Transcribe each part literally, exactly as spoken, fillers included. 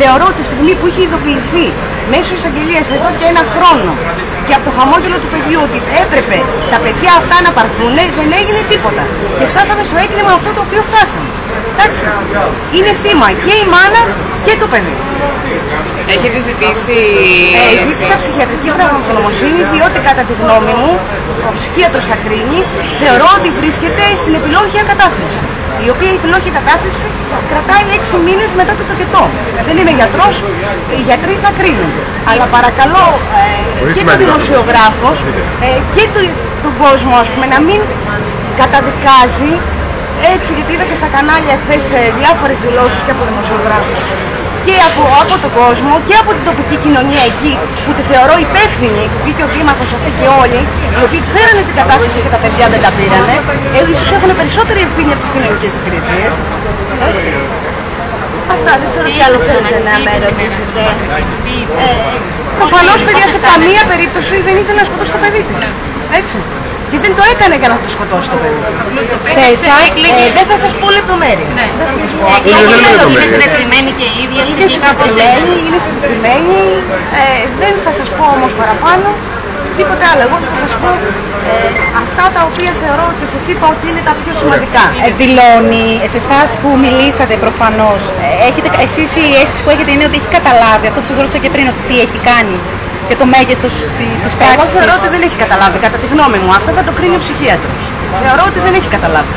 Θεωρώ τη στιγμή που είχε ειδοποιηθεί μέσω εισαγγελίας εδώ και ένα χρόνο και από το χαμόγελο του παιδιού ότι έπρεπε τα παιδιά αυτά να πάρθουν, δεν έγινε τίποτα. Και φτάσαμε στο έγκλημα αυτό το οποίο φτάσαμε. Εντάξει, είναι θύμα και η μάνα και το παιδί. Έχετε ζητήσει... Ε, ζήτησα ψυχιατρική πραγματογνωμοσύνη, διότι κατά τη γνώμη μου, ο ψυχίατρος θα κρίνει, θεωρώ ότι βρίσκεται στην επιλόγια κατάθλιψη. Η οποία η επιλόγια κατάθλιψη κρατάει έξι μήνες μετά το τοκετό. Δεν είμαι γιατρός, οι γιατροί θα κρίνουν. Αλλά παρακαλώ ε, και τον δημοσιογράφος ε, και το, τον κόσμο, ας πούμε, να μην καταδικάζει έτσι, γιατί είδα και στα κανάλια χθες διάφορες δηλώσεις και από δημοσιογράφους και από, από τον κόσμο και από την τοπική κοινωνία εκεί που τη θεωρώ υπεύθυνη, που βγήκε ο δήμαρχος αυτή και όλοι, οι οποίοι ξέρανε την κατάσταση και τα παιδιά δεν τα πήρανε, ε, ίσως έχουν περισσότερη ευθύνη από τις κοινωνικές υπηρεσίες. Έτσι. Αυτά, δεν ξέρω τι άλλο θέλετε να με ρωτήσετε. Ε, προφανώς, παιδιά, σε καμία περίπτωση δεν ήθελε να σκοτώσει το παιδί της. Έτσι. Και δεν το έκανε για να το σκοτώσει το παιδί. Σε εσάς ε, δεν θα σας πω λεπτομέρειες. Ναι. Δεν θα σας πω. Είναι συγκεκριμένη και η ίδια. Είναι συγκεκριμένη, είναι συγκεκριμένη. Ε, δεν θα σας πω όμως παραπάνω. Τίποτε άλλο. Εγώ θα σας πω ε, αυτά τα οποία θεωρώ ότι σας είπα ότι είναι τα πιο σημαντικά. Ε, δηλώνει σε εσάς που μιλήσατε προφανώς, έχετε, εσείς η αίσθηση που έχετε είναι ότι έχει καταλάβει αυτό που σας ρώτησα και πριν, ότι τι έχει κάνει και το μέγεθος της πράξης. Εγώ θεωρώ ότι δεν έχει καταλάβει, κατά τη γνώμη μου. Αυτό θα το κρίνει ο ψυχίατρος. Θεωρώ ότι δεν έχει καταλάβει.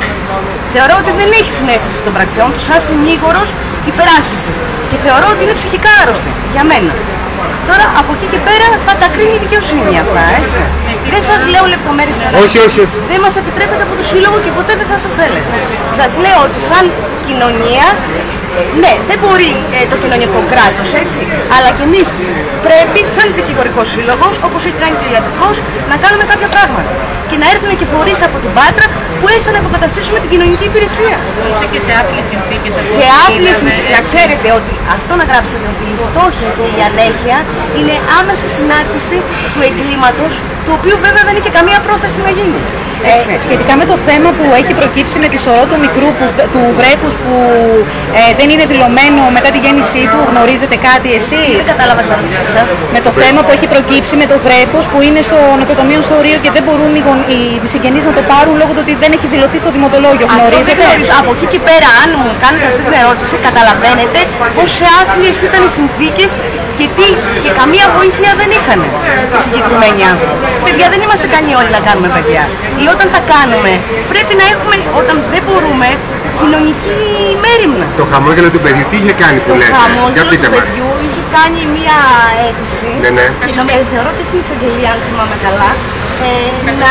Θεωρώ ότι δεν έχει συνέστηση των πραξιών του σαν συνήγορος υπεράσπισης. Και θεωρώ ότι είναι ψυχικά άρρωστη, για μένα. Τώρα από εκεί και πέρα θα τα κρίνει η δικαιοσύνη αυτά, έτσι. Δεν σας λέω λεπτομέρειες. Όχι, όχι. Δεν μας επιτρέπεται από το Σύλλογο και ποτέ δεν θα σας έλεγα. Σας λέω ότι σαν κοινωνία, ναι, δεν μπορεί ε, το κοινωνικό κράτος, έτσι, αλλά και εμείς πρέπει σαν δικηγορικός σύλλογος, όπως έχει κάνει και ο ιατρικός, να κάνουμε κάποια πράγματα. Και να έρθουν και φορείς από την Πάτρα που έστω να αποκαταστήσουμε την κοινωνική υπηρεσία. Και σε άθλιες συνθήκες. Σε άθλιες συνθήκες. Να ξέρετε ότι αυτό να γράψετε ότι η φτώχεια και η ανέχεια είναι άμεση συνάρτηση του εγκλήματος, το οποίο βέβαια δεν είχε καμία πρόθεση να γίνει. Ε, σχετικά με το θέμα που έχει προκύψει με τη σωρό του μικρού που, του βρέφους που ε, δεν είναι δηλωμένο μετά τη γέννησή του, γνωρίζετε κάτι εσείς? Δεν κατάλαβα την ερώτησή σας. Με το θέμα που έχει προκύψει με το βρέφος που είναι στο νεκροτομείο στο Ρίο και δεν μπορούν οι, οι συγγενείς να το πάρουν λόγω του ότι δεν έχει δηλωθεί στο δημοτολόγιο. Γνωρίζετε? Από εκεί και πέρα, αν μου κάνετε αυτή την ερώτηση, καταλαβαίνετε πως σε άθλιες ήταν οι συνθήκες και τι, και καμία βοήθεια δεν είχαν οι συγκεκριμένοι άνθρωποι. Παιδιά, δεν είμαστε ικανοί όλοι να κάνουμε παιδιά. Ή όταν τα κάνουμε, πρέπει να έχουμε, όταν δεν μπορούμε, κοινωνική μέριμνα. Το χαμόγελο του παιδιού τι είχε κάνει που λέτε? Το χαμόγελο του παιδιού είχε κάνει μία αίτηση, ναι, ναι. και νομίζω, θεωρώ ότι στην εισαγγελία, αν θυμάμαι καλά, ε, να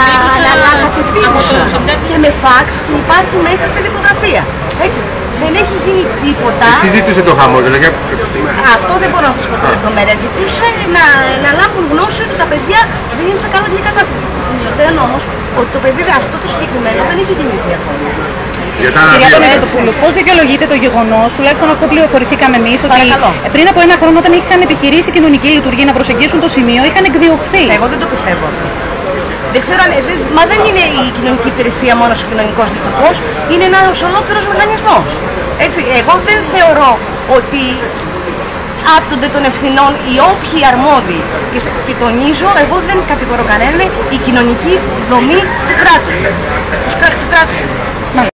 αναλάβει και με φαξ και υπάρχει μέσα στη δικογραφία. Έτσι. Δεν έχει γίνει τίποτα. Τι ζήτησε το χαμόγελο? Για... Αυτό δεν μπορώ να σας πω τη λεπτομέρεια. Ζητούσε να, να λάβουν γνώση ότι τα παιδιά δεν είναι σε καλή κατάσταση. Σημειωτέραν όμως ότι το παιδί αυτό το συγκεκριμένο δεν έχει γεννηθεί ακόμα. Κυρία Παπαδοπούλου, πώς δικαιολογείται το γεγονός, τουλάχιστον αυτό πληροφορηθήκαμε εμείς, ότι πριν από ένα χρόνο όταν είχαν επιχειρήσει η κοινωνική λειτουργία να προσεγγίσουν το σημείο, είχαν εκδιωχθεί? Εγώ δεν το πιστεύω αυτό. Δεν ξέρω αν. Δε, μα δεν είναι η κοινωνική υπηρεσία μόνο ο κοινωνικός λειτουργός, είναι ένας ολόκληρος μηχανισμός. Έτσι, εγώ δεν θεωρώ ότι άπτονται των ευθυνών οι όποιοι αρμόδιοι. Και, και τονίζω, εγώ δεν κατηγορώ κανέναν, η κοινωνική δομή του κράτους. Του κράτους.